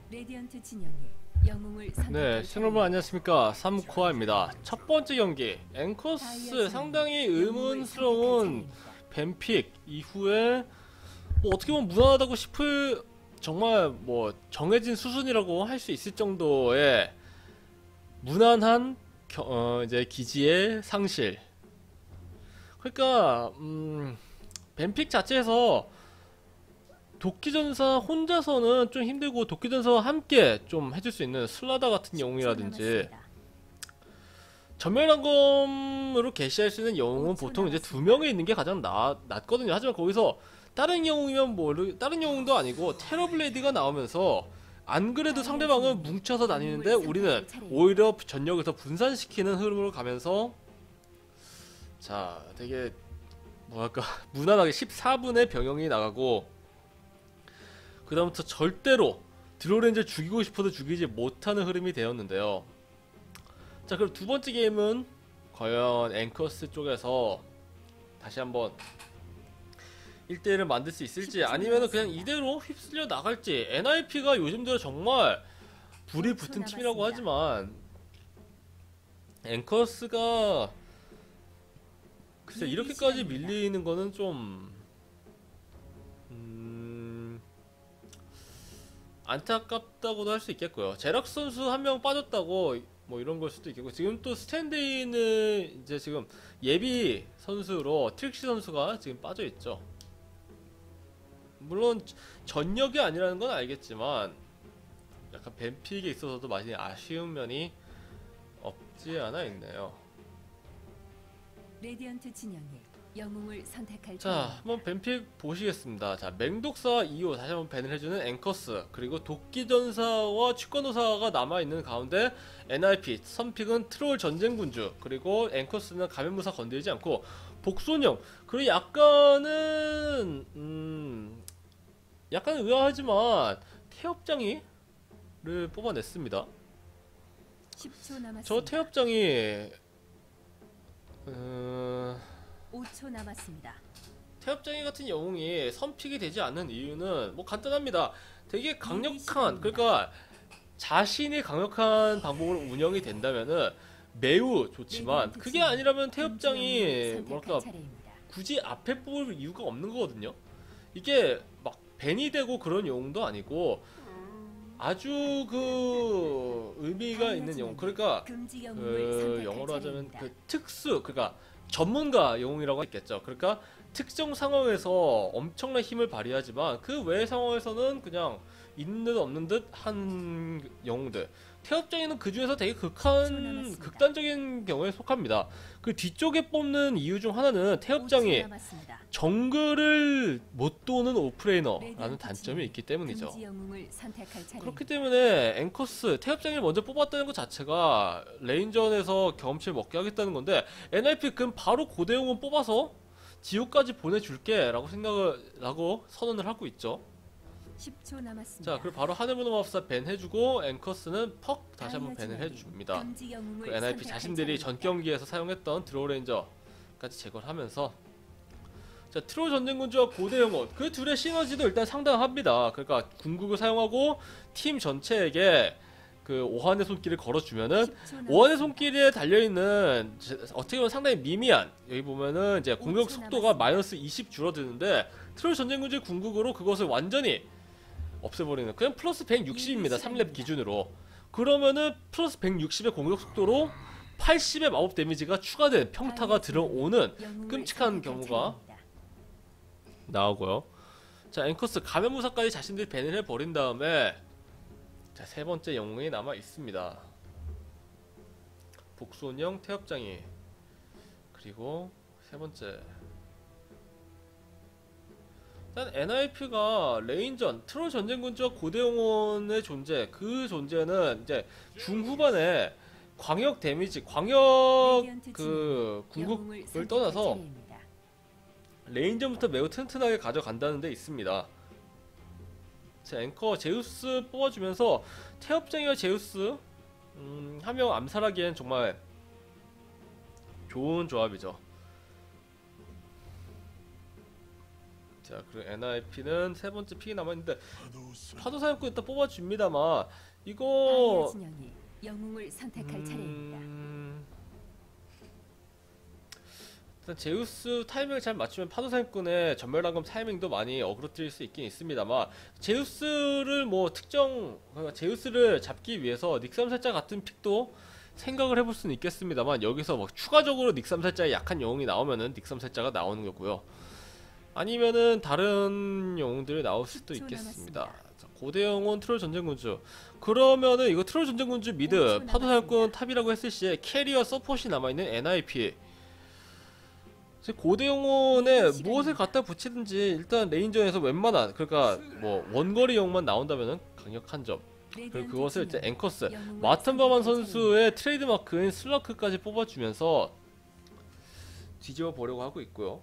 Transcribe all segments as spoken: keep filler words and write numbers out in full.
레디언트 진영이 영웅을 네, 선택할 신여러분 안녕하십니까. 삼 코어입니다. 첫 번째 경기 앵커스 상당히 의문스러운 뱀픽 이후에 뭐 어떻게 보면 무난하다고 싶을 정말 뭐 정해진 수순이라고 할 수 있을 정도의 무난한 겨, 어, 이제 기지의 상실. 그러니까 음, 뱀픽 자체에서 도끼전사 혼자서는 좀 힘들고 도끼전사와 함께 좀 해줄 수 있는 슬라다 같은 영웅이라든지 전멸단검으로 개시할 수 있는 영웅은 보통 이제 두 명이 있는 게 가장 나, 낫거든요. 하지만 거기서 다른 영웅이면 뭐 다른 영웅도 아니고 테러블레이드가 나오면서 안 그래도 상대방은 뭉쳐서 다니는데 우리는 오히려 전역에서 분산시키는 흐름으로 가면서 자 되게 뭐랄까 무난하게 십사 분의 병영이 나가고 그 다음부터 절대로 드로렌즈를 죽이고 싶어도 죽이지 못하는 흐름이 되었는데요. 자 그럼 두 번째 게임은 과연 앵커스 쪽에서 다시 한번 일 대 일을 만들 수 있을지 아니면 그냥 이대로 휩쓸려 나갈지. 엔아이피가 요즘 들어 정말 불이 붙은 팀이라고 하지만 앵커스가 글쎄 이렇게까지 밀리는 거는 좀 음... 안타깝다고도 할 수 있겠고요. 제락스 선수 한 명 빠졌다고 뭐 이런 걸 수도 있겠고, 지금 또 스탠드인은 이제 지금 예비 선수로 트릭시 선수가 지금 빠져 있죠. 물론 전력이 아니라는 건 알겠지만 약간 뱀픽에 있어서도 많이 아쉬운 면이 없지 않아 있네요. 레디언트 진영이 영웅을 선택할 자, 한번 뱀픽 보시겠습니다. 자, 맹독사 이 호 다시 한번 밴을 해주는 앵커스, 그리고 도끼전사와 취권도사가 남아있는 가운데 엔아이피 선픽은 트롤 전쟁군주, 그리고 앵커스는 가면무사 건드리지 않고 복손형. 그리고 약간은 음 약간 의아하지만 태엽장이를 뽑아냈습니다. 십 초 남았습니다. 저 태엽장이 음... 오 초 남았습니다. 태엽장이 같은 영웅이 선픽이 되지 않는 이유는 뭐 간단합니다. 되게 강력한, 그러니까 자신이 강력한 방법으로 운영이 된다면은 매우 좋지만 그게 아니라면 태엽장이 뭐랄까 굳이 앞에 뽑을 이유가 없는 거거든요. 이게 막 밴이 되고 그런 영웅도 아니고 아주 그 의미가 있는 영웅, 그러니까 그 영어로 하자면 그 특수, 그러니까 전문가 영웅이라고 했겠죠. 그러니까 특정 상황에서 엄청난 힘을 발휘하지만 그 외의 상황에서는 그냥 있는 듯 없는 듯 한 영웅들. 태엽장이는 그 중에서 되게 극한, 극단적인 경우에 속합니다. 그 뒤쪽에 뽑는 이유 중 하나는 태엽장이 정글을 못 도는 오프레이너라는 단점이 있기 때문이죠. 그렇기 때문에 앵커스, 태엽장을 먼저 뽑았다는 것 자체가 레인전에서 경험치를 먹게 하겠다는 건데, 엔아이피 그럼 바로 고대용은 뽑아서 지옥까지 보내줄게 라고 생각을 라고 선언을 하고 있죠. 십 초 남았습니다. 자, 그리고 바로 하늘문어마법사 밴 해주고 앵커스는 퍽 다시 한번 밴을 해줍니다. 그 엔아이피 자신들이 전 경기에서 사용했던 드로우레인저까지 제거를 하면서, 자, 트롤 전쟁군주와 고대영혼 그 둘의 시너지도 일단 상당합니다. 그러니까 궁극을 사용하고 팀 전체에게 그 오한의 손길을 걸어주면은 오한의 손길에 달려있는 어떻게 보면 상당히 미미한, 여기 보면은 이제 공격 속도가 마이너스 이십 줄어드는데 트롤 전쟁군주의 궁극으로 그것을 완전히 없애버리는, 그냥 플러스 백육십입니다. 삼 렙 기준으로. 그러면은 플러스 백육십의 공격 속도로 팔십의 마법 데미지가 추가된 평타가 들어오는 끔찍한 경우가 나오고요. 자, 앵커스 가면무사까지 자신들이 밴을 해버린 다음에 자, 세 번째 영웅이 남아 있습니다. 복손형 태엽장이, 그리고 세 번째 일단 엔아이피가 레인전, 트롤 전쟁군주와 고대용원의 존재, 그 존재는 이제 중후반에 광역 데미지, 광역 그 궁극을 떠나서 레인전부터 매우 튼튼하게 가져간다는 데 있습니다. 자, 앵커 제우스 뽑아주면서 태엽장이와 제우스 음, 한 명 암살하기엔 정말 좋은 조합이죠. 자, 그리고 엔아이피는 세 번째 픽이 남아있는데 파도 사냥꾼 일단 뽑아줍니다만 아이어 이거 진영이 영웅을 선택할 차례입니다. 음... 일단 제우스 타이밍을 잘 맞추면 파도 사냥꾼의 전멸당금 타이밍도 많이 어그러뜨릴 수 있긴 있습니다만 제우스를 뭐 특정 그러니까 제우스를 잡기 위해서 닉삼살자 같은 픽도 생각을 해볼 수는 있겠습니다만 여기서 뭐 추가적으로 닉삼살자의 약한 영웅이 나오면은 닉삼살자가 나오는 거고요. 아니면은 다른 영웅들이 나올 수도 십 초 있겠습니다. 남았습니다. 자, 고대 영혼 트롤 전쟁군주. 그러면은 이거 트롤 전쟁군주 미드 오 초 파도 사냥꾼 남았습니다. 탑이라고 했을 시에 캐리어 서폿이 남아있는 엔아이피. 고대 영혼에 시간입니다. 무엇을 갖다 붙이든지 일단 레인전에서 웬만한 그러니까 뭐 원거리 영웅만 나온다면은 강력한 점. 그리고 그것을 이제 앵커스 마튼 버만 선수의 트레이드 마크인 슬러크까지 뽑아주면서 뒤집어 보려고 하고 있고요.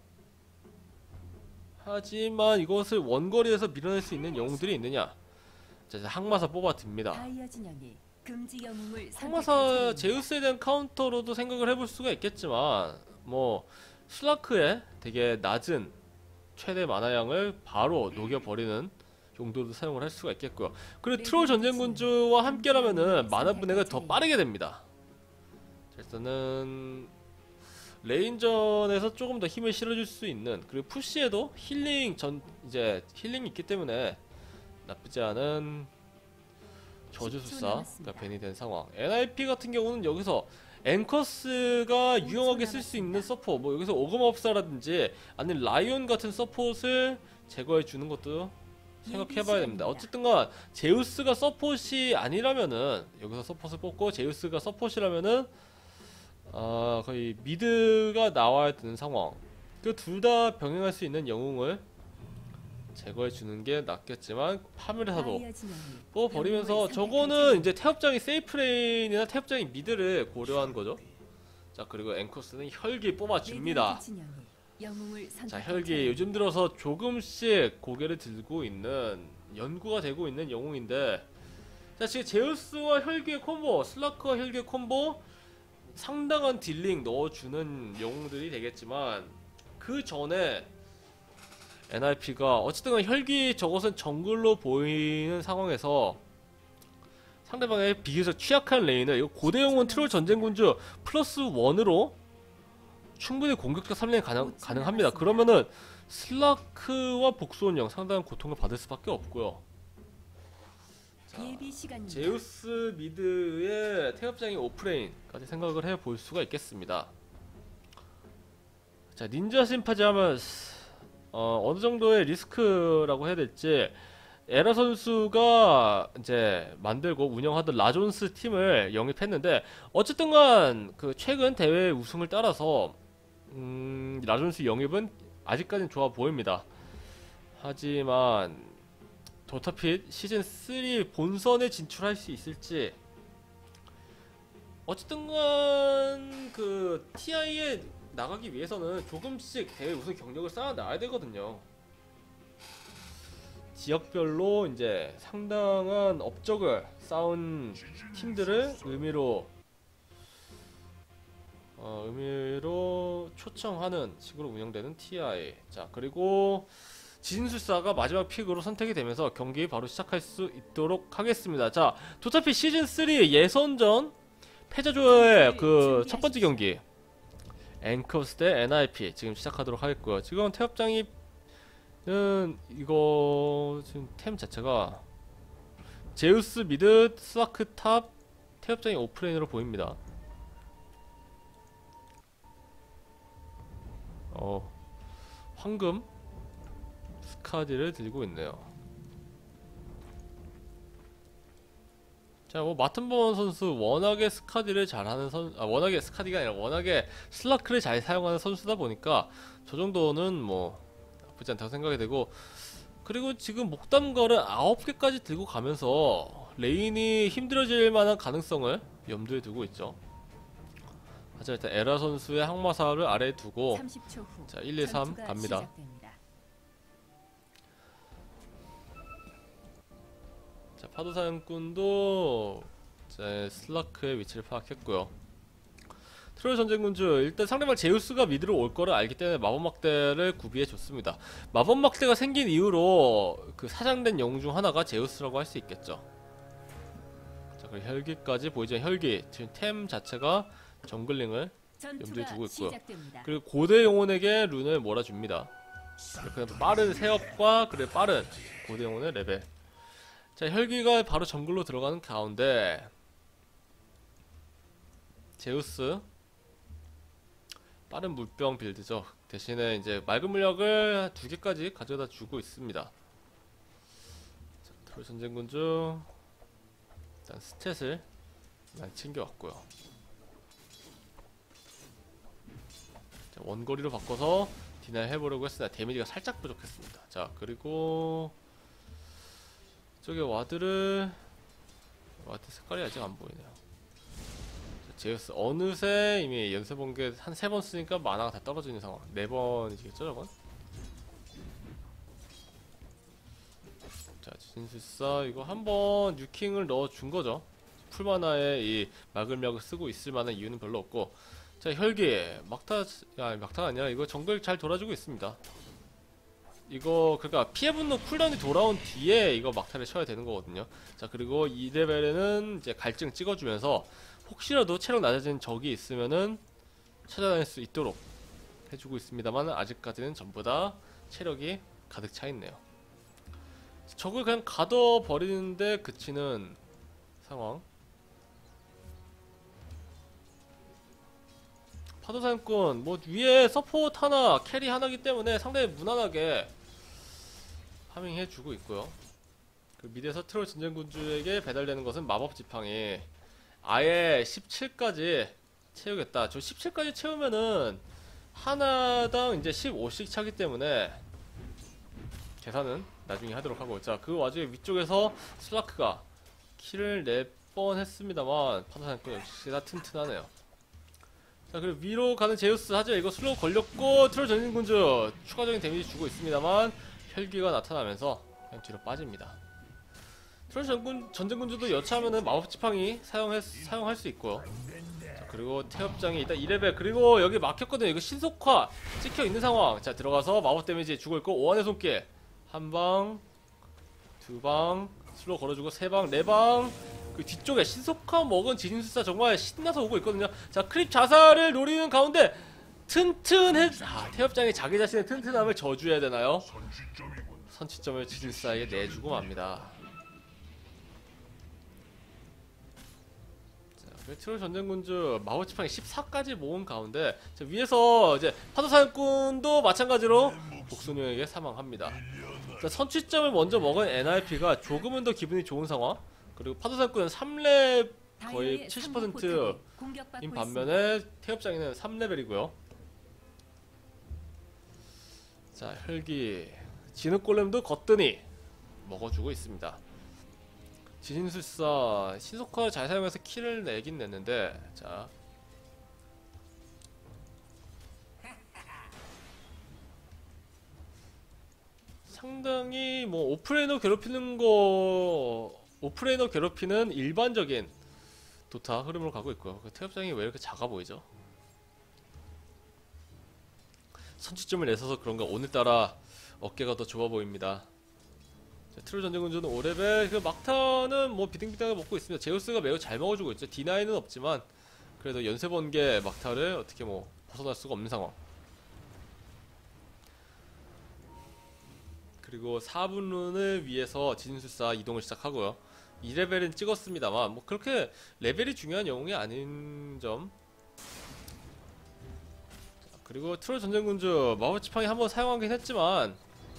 하지만 이것을 원거리에서 밀어낼 수 있는 영웅들이 있느냐? 자, 이제 항마사 뽑아듭니다. 아이어 진영이 금지 영웅을 선택할 항마사 차례입니다. 제우스에 대한 카운터로도 생각을 해볼 수가 있겠지만 뭐 슬라크의 되게 낮은 최대 마나양을 바로 녹여버리는 용도도 사용을 할 수가 있겠고요. 그리고 트롤 전쟁군주와 함께라면은 마나 분해가 더 빠르게 됩니다. 자, 일단은 레인전에서 조금 더 힘을 실어줄 수 있는 그리고 푸시에도 힐링 전 이제 힐링이 있기 때문에 나쁘지 않은 저주술사가 벤이 된 상황. 엔아이피 같은 경우는 여기서 앵커스가 유용하게 쓸 수 있는 서포 뭐 여기서 오금업사라든지 아니면 라이온 같은 서폿을 제거해 주는 것도 생각해봐야 됩니다. 어쨌든간 제우스가 서폿이 아니라면은 여기서 서폿을 뽑고 제우스가 서폿이라면은 아 거의 미드가 나와야 되는 상황. 그 둘 다 병행할 수 있는 영웅을 제거해 주는 게 낫겠지만 파멸사도 아이어 진영이 뽑아버리면서 영웅을 저거는 선택할 이제 태엽장이 세이프레인이나 태엽장이 미드를 고려한 거죠. 자, 그리고 앵커스는 혈기 뽑아줍니다. 레디언트 진영이 영웅을 자, 선택할 혈기 차례입니다. 요즘 들어서 조금씩 고개를 들고 있는 연구가 되고 있는 영웅인데 자, 지금 제우스와 혈기의 콤보, 슬라크와 혈기의 콤보 상당한 딜링 넣어주는 영웅들이 되겠지만 그 전에 엔아이피가 어쨌든 혈기 저것은 정글로 보이는 상황에서 상대방의 비교적 취약한 레인을 이거 고대 영혼 트롤 전쟁군주 플러스 원으로 충분히 공격적 삼 連가능, 가능합니다. 그러면은 슬라크와 복수원영 상당한 고통을 받을 수밖에 없고요. 자, 예비 시간입니다. 제우스 미드의 태엽장이 오프레인까지 생각을 해볼 수가 있겠습니다. 자, 닌자 심파지 하면 어, 어느 정도의 리스크라고 해야 될지 에라 선수가 이제 만들고 운영하던 라존스 팀을 영입했는데 어쨌든간 그 최근 대회 우승을 따라서 음, 라존스 영입은 아직까지는 좋아 보입니다. 하지만 도타핏 시즌 쓰리 본선에 진출할 수 있을지 어쨌든간 그 티아이에 나가기 위해서는 조금씩 대회 우승 경력을 쌓아 놔야 되거든요. 지역별로 이제 상당한 업적을 쌓은 팀들을 의미로 어, 의미로 초청하는 식으로 운영되는 티아이. 자, 그리고 지진술사가 마지막 픽으로 선택이 되면서 경기 바로 시작할 수 있도록 하겠습니다. 자, 도타피 시즌 쓰리 예선전 패자조의 그 첫 번째 경기 앵커스 대 엔아이피 지금 시작하도록 하겠고요. 지금 태엽장이 는 이거 지금 템 자체가 제우스 미드 스와크 탑 태엽장이 오프레인으로 보입니다. 어 황금 스카디를 들고 있네요. 자, 뭐 마튼버먼 선수 워낙에 스카디를 잘하는 선, 아 워낙에 스카디가 아니라 워낙에 슬라크를 잘 사용하는 선수다 보니까 저 정도는 뭐 나쁘지 않다고 생각이 되고 그리고 지금 목담걸을 아홉 개까지 들고 가면서 레인이 힘들어질 만한 가능성을 염두에 두고 있죠. 하지만 일단 에라 선수의 항마사를 아래에 두고 삼십 초 후 자, 일, 이, 삼 전투가 갑니다. 시작됩니다. 자, 파도 사냥꾼도 이제 슬라크의 위치를 파악했고요. 트로이 전쟁군주 일단 상대방 제우스가 미드로 올 거를 알기 때문에 마법막대를 구비해 줬습니다. 마법막대가 생긴 이후로 그 사장된 영웅 중 하나가 제우스라고 할 수 있겠죠. 자, 그리고 혈기까지 보이죠. 혈기 지금 템 자체가 정글링을 염두에 두고 있고요. 시작됩니다. 그리고 고대 영혼에게 룬을 몰아줍니다. 이렇게 빠른 세업과 그리고 빠른 고대 영혼의 레벨. 자, 혈기가 바로 정글로 들어가는 가운데 제우스 빠른 물병 빌드죠. 대신에 이제 맑은 물약을 두 개까지 가져다 주고 있습니다. 자, 트롤 전쟁군주 일단 스탯을 많이 챙겨왔고요. 자, 원거리로 바꿔서 디나이 해보려고 했으나 데미지가 살짝 부족했습니다. 자, 그리고 저기 와드를 와드 색깔이 아직 안 보이네요. 제우스 어느새 이미 연습본 게 한 세 번 쓰니까 만화가 다 떨어지는 상황. 네 번이겠죠 저건? 자, 진술사 이거 한번 뉴킹을 넣어준 거죠. 풀만화에 이 막을막을 쓰고 있을 만한 이유는 별로 없고. 자, 혈기 막타 아 막타가 아니라 이거 정글 잘 돌아주고 있습니다. 이거 그러니까 피해 분노 쿨다운이 돌아온 뒤에 이거 막타를 쳐야 되는 거거든요. 자, 그리고 이 레벨에는 이제 갈증 찍어주면서 혹시라도 체력 낮아진 적이 있으면은 찾아다닐 수 있도록 해주고 있습니다만 아직까지는 전부 다 체력이 가득 차 있네요. 적을 그냥 가둬 버리는데 그치는 상황. 파도사냥꾼 뭐 위에 서포트 하나 캐리 하나기 때문에 상당히 무난하게 파밍해주고 있고요. 그 미드에서 트롤 전쟁군주에게 배달되는 것은 마법 지팡이. 아예 십칠까지 채우겠다. 저 십칠까지 채우면은 하나당 이제 십오씩 차기 때문에 계산은 나중에 하도록 하고. 자, 그 와중에 위쪽에서 슬라크가 킬을 네 번 했습니다만 파도사냥꾼 역시나 튼튼하네요. 자, 그리고 위로 가는 제우스 하지만 이거 슬로우 걸렸고 트롤 전쟁군주 추가적인 데미지 주고 있습니다만 혈기가 나타나면서 그냥 뒤로 빠집니다. 트롤 전군, 전쟁군주도 여차하면은 마법 지팡이 사용해, 사용할 수 있고요. 자, 그리고 태엽장이 일단 이 레벨. 그리고 여기 막혔거든요. 이거 신속화 찍혀 있는 상황. 자, 들어가서 마법 데미지 주고 있고 오한의 손길 한 방, 두 방, 슬로우 걸어주고 세 방, 네 방. 그 뒤쪽에 신속화 먹은 지진술사 정말 신나서 오고 있거든요. 자, 크립 자살을 노리는 가운데 튼튼해. 아, 태엽장이 자기 자신의 튼튼함을 저주해야 되나요? 선취점을 지진술사에게 내주고 맙니다. 트롤 전쟁군주 마법지팡이 십사까지 모은 가운데 자, 위에서 이제 파도사냥꾼도 마찬가지로 복순용에게 사망합니다. 자, 선취점을 먼저 먹은 엔알피가 조금은 더 기분이 좋은 상황. 그리고 파도사냥꾼은 삼 렙 거의 칠십 퍼센트인 반면에 태엽장이는 삼 레벨이고요. 자, 혈기 진흙골렘도 거뜬히 먹어주고 있습니다. 지진술사 신속화를 잘 사용해서 킬을 내긴 냈는데, 자 상당히 뭐 오프레이너 괴롭히는 거 오프레이너 괴롭히는 일반적인 도타 흐름으로 가고 있고요. 그 태엽장이 왜 이렇게 작아 보이죠? 선취점을 내서서 그런가 오늘따라 어깨가 더 좋아 보입니다. 트롤 전쟁군주는 오 레벨, 그 막타는 뭐 비등비등하게 먹고 있습니다. 제우스가 매우 잘 먹어주고 있죠. 디나이는 없지만 그래도 연쇄 번개 막타를 어떻게 뭐 벗어날 수가 없는 상황. 그리고 사 분 룬을 위해서 지진술사 이동을 시작하고요. 이 레벨은 찍었습니다만 뭐 그렇게 레벨이 중요한 영웅이 아닌 점. 자, 그리고 트롤 전쟁군주 마법지팡이 한번 사용하긴 했지만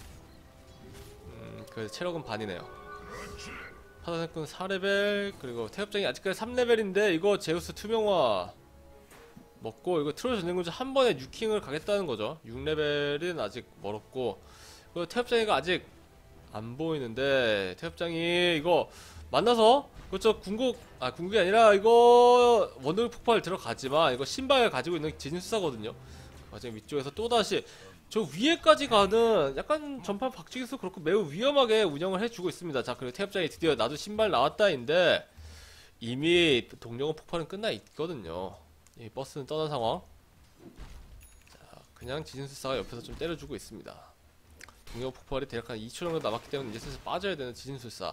그 체력은 반이네요. 파도사냥꾼 사 레벨, 그리고 태엽장이 아직까지 삼 레벨인데 이거 제우스 투명화 먹고 이거 트롤 전쟁군주 한 번에 뉴킹을 가겠다는 거죠. 육 레벨은 아직 멀었고, 그 태엽장이가 아직 안 보이는데 태엽장이 이거 만나서 그렇죠. 궁극 아 궁극이 아니라 이거 원돌 폭발 들어가지만 이거 신발 가지고 있는 지진수사거든요. 마지막 위쪽에서 또 다시 저 위에까지 가는 약간 전판 박치기에서 그렇고 매우 위험하게 운영을 해주고 있습니다. 자, 그리고 태엽장이 드디어 나도 신발 나왔다인데 이미 동력은 폭발은 끝나 있거든요. 이 버스는 떠난 상황. 자, 그냥 지진술사가 옆에서 좀 때려주고 있습니다. 동력 폭발이 대략 한 이 초 정도 남았기 때문에 이제 슬슬 빠져야 되는 지진술사.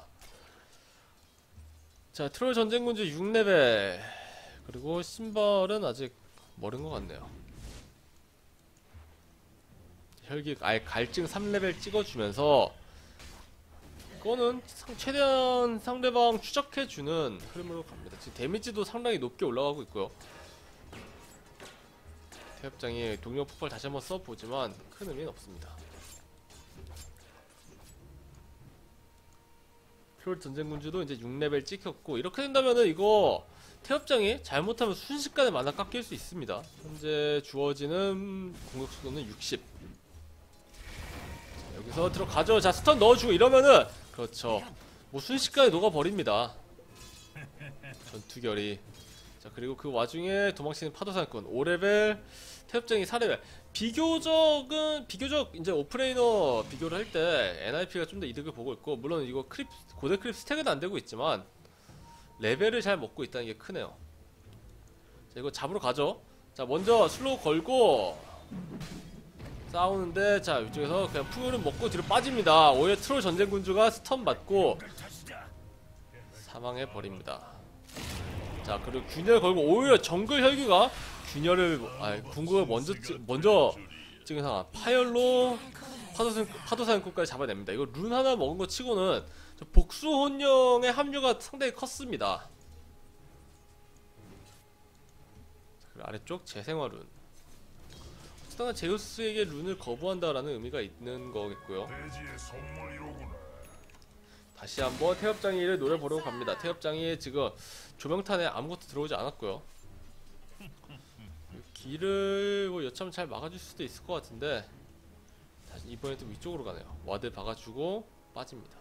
자, 트롤 전쟁군주 육 레벨. 그리고 신발은 아직 멀은 것 같네요. 혈기 아예 갈증 삼 레벨 찍어주면서 이거는 상, 최대한 상대방 추적해주는 흐름으로 갑니다. 지금 데미지도 상당히 높게 올라가고 있고요. 태엽장이 동력 폭발 다시 한번 써보지만 큰 의미는 없습니다. 트롤 전쟁군주도 이제 육 레벨 찍혔고, 이렇게 된다면은 이거 태엽장이 잘못하면 순식간에 만화 깎일 수 있습니다. 현재 주어지는 공격速도는 육십. 자, 여기서 들어가죠. 자, 스턴 넣어주고 이러면은 그렇죠. 뭐 순식간에 녹아버립니다. 전투결이. 자, 그리고 그 와중에 도망치는 파도사냥꾼 오 레벨, 태엽장이 사 레벨. 비교적은 비교적 이제 오프레이너 비교를 할 때 엔아이피가 좀 더 이득을 보고 있고, 물론 이거 크립 고대 크립 스택은 안 되고 있지만 레벨을 잘 먹고 있다는 게 크네요. 자, 이거 잡으러 가죠. 자, 먼저 슬로우 걸고 싸우는데, 자, 이쪽에서 그냥 풍요를 먹고 뒤로 빠집니다. 오히려 트롤 전쟁군주가 스턴 맞고 사망해 버립니다. 자, 그리고 균열 걸고 오히려 정글 혈기가 균열을, 아, 궁극을 먼저 찍, 먼저 찍은 상황. 파열로 파도산, 파도사냥꾼까지 잡아냅니다. 이거 룬 하나 먹은 거 치고는 복수 혼령의 합류가 상당히 컸습니다. 자, 그리고 아래쪽 재생화 룬. 어쨌든 제우스에게 룬을 거부한다라는 의미가 있는 거겠고요. 다시 한번 태엽장이를 노려보려고 갑니다. 태엽장이 지금 조명탄에 아무것도 들어오지 않았고요. 길을 뭐 여차하면 잘 막아줄 수도 있을 것 같은데, 다시 이번에 또 위쪽으로 가네요. 와드 박아주고 빠집니다.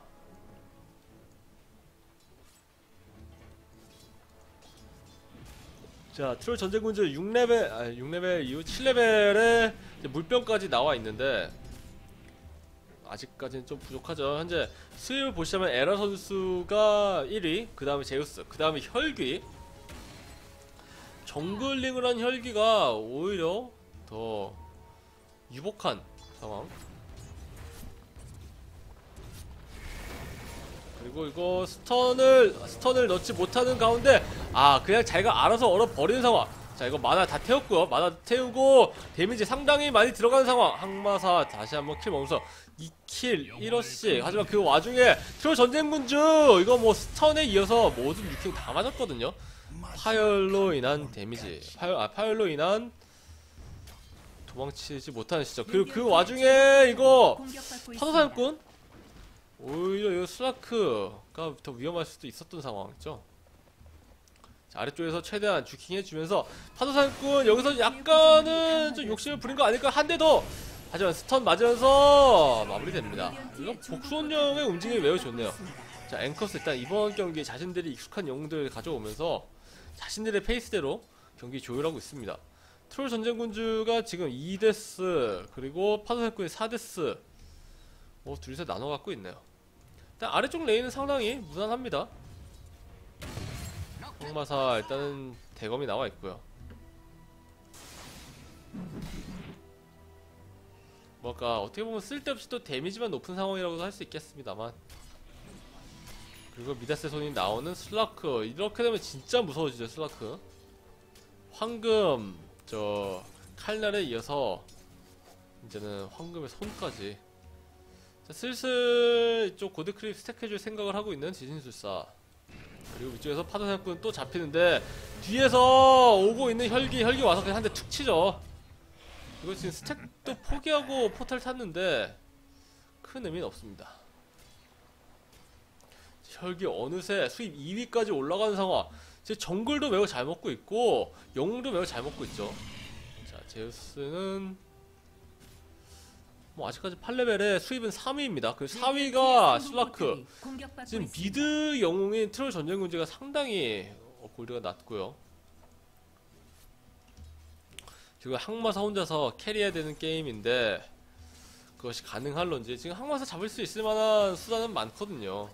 자, 트롤 전쟁군주 육 레벨, 아 육 레벨 이후 칠 레벨에 물병까지 나와 있는데 아직까지는 좀 부족하죠. 현재 수입을 보시자면 에라 선수가 일 위, 그 다음에 제우스, 그 다음에 혈귀. 정글링을 한 혈귀가 오히려 더 유복한 상황. 그리고 이거 스턴을 스턴을 넣지 못하는 가운데, 아, 그냥 자기가 알아서 얼어버리는 상황. 자, 이거 마나 다 태웠고요. 마나 태우고 데미지 상당히 많이 들어가는 상황. 항마사 다시 한번 킬 먹으면서 이 킬 일 어씩. 하지만 그 와중에 트롤 전쟁군주 이거 뭐 스턴에 이어서 모든 육 킬 다 맞았거든요. 파열로 인한 데미지, 파열, 아, 파열로 인한 도망치지 못하는 시점. 그리고 그 와중에 이거 파도사냥꾼 오히려 이거 슬라크가 더 위험할 수도 있었던 상황이죠. 자, 아래쪽에서 최대한 주킹 해주면서 파도사냥꾼 여기서 약간은 좀 욕심을 부린 거 아닐까. 한 대 더. 하지만 스턴 맞으면서 마무리됩니다. 이거 복수원령의 움직임이 매우 좋네요. 자, 앵커스 일단 이번 경기에 자신들이 익숙한 영웅들을 가져오면서 자신들의 페이스대로 경기 조율하고 있습니다. 트롤 전쟁군주가 지금 이 데스, 그리고 파도사냥꾼이 사 데스, 뭐 둘이서 나눠 갖고 있네요. 일단 아래쪽 레인은 상당히 무난합니다. 항마사 일단은 대검이 나와 있고요. 뭐랄까 어떻게 보면 쓸데없이 또 데미지만 높은 상황이라고도 할 수 있겠습니다만, 그리고 미다스의 손이 나오는 슬라크. 이렇게 되면 진짜 무서워지죠. 슬라크 황금 저 칼날에 이어서 이제는 황금의 손까지. 자, 슬슬 이쪽 고드크립 스택해줄 생각을 하고 있는 지진술사. 그리고 위쪽에서 파도사냥꾼 또 잡히는데 뒤에서 오고 있는 혈기 혈기 와서 그냥 한 대 툭 치죠. 이거 지금 스택도 포기하고 포탈 탔는데 큰 의미는 없습니다. 혈기 어느새 수입 이 위까지 올라가는 상황. 지금 정글도 매우 잘 먹고 있고 영웅도 매우 잘 먹고 있죠. 자, 제우스는 뭐 아직까지 팔 레벨에 수입은 삼 위입니다. 그 사 위가 슬라크. 지금 미드 영웅인 트롤 전쟁군주가 상당히 어, 골드가 낮고요. 지금 항마사 혼자서 캐리해야 되는 게임인데 그것이 가능할런지. 지금 항마사 잡을 수 있을 만한 수단은 많거든요.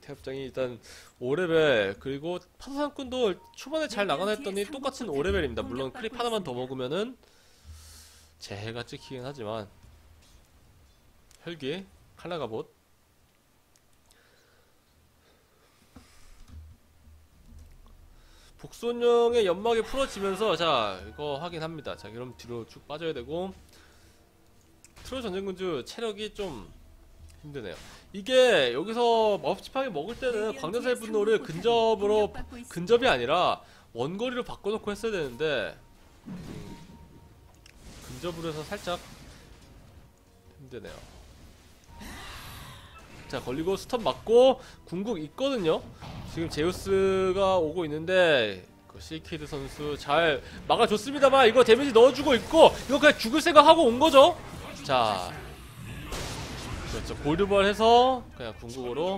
태엽장이 일단 오 레벨, 그리고 파도상꾼도 초반에 잘 나가나 했더니 똑같은 오 레벨입니다. 물론 크립 하나만 더 먹으면은 재해가 찍히긴 하지만. 혈기 칼라가봇, 복손형의 연막이 풀어지면서 자 이거 확인합니다. 자 그럼 뒤로 쭉 빠져야 되고, 트롤 전쟁군주 체력이 좀 힘드네요. 이게 여기서 마법지팡이 먹을 때는 광전사의 분노를 근접으로 근접이 아니라 원거리로 바꿔놓고 했어야 되는데 음, 근접으로 해서 살짝 힘드네요. 자 걸리고 스턴 맞고 궁극 있거든요. 지금 제우스가 오고 있는데 그 시키드 선수 잘 막아줬습니다만 이거 데미지 넣어주고 있고, 이거 그냥 죽을 생각하고 온 거죠. 자 그렇죠. 골드벌 해서 그냥 궁극으로